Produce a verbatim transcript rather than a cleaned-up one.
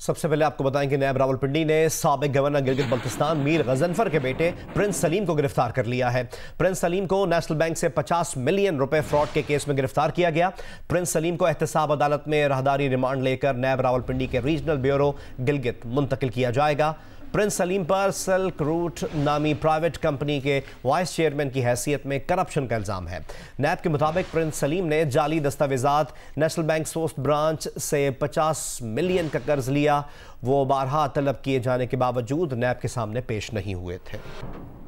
सबसे पहले आपको बताएं कि नैब रावलपिंडी ने साबिक गवर्नर गिलगित बल्तिस्तान मीर गजनफर के बेटे प्रिंस सलीम को गिरफ्तार कर लिया है। प्रिंस सलीम को नेशनल बैंक से पचास मिलियन रुपए फ्रॉड के केस में गिरफ्तार किया गया। प्रिंस सलीम को एहतसाब अदालत में राहदारी रिमांड लेकर नैब रावलपिंडी के रीजनल ब्यूरो गिलगित मुंतकिल किया जाएगा। प्रिंस सलीम पर सिल्क रूट नामी प्राइवेट कंपनी के वाइस चेयरमैन की हैसियत में करप्शन का इल्जाम है। नैब के मुताबिक प्रिंस सलीम ने जाली दस्तावेजात नेशनल बैंक सोस्ट ब्रांच से पचास मिलियन का कर्ज लिया। वो बारहा तलब किए जाने के बावजूद नैब के सामने पेश नहीं हुए थे।